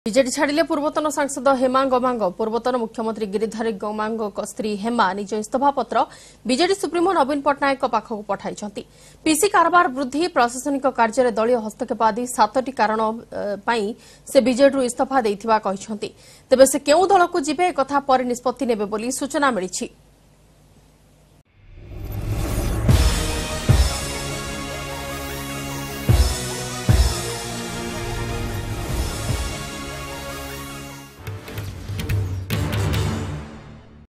BJD छाड़िले पूर्वतन सांसद हेमा गमांग पूर्वतन मुख्यमंत्री गिरिधारी गमांग स्त्री हेमा निज इस्तफापत्र बीजेडी सुप्रीमो नवीन पट्टनायक पाखक पठाई पीसी कारबार वृद्धि प्रशासनिक कार्य दलीय हस्तक्षेप आदि 7टी कारण से बीजेडी इस्तफा देइथिबा कहिसंती तेबे से केउ दल को जिबे एकथा पर निष्पत्ति नेबे बोली सूचना मिलिछि।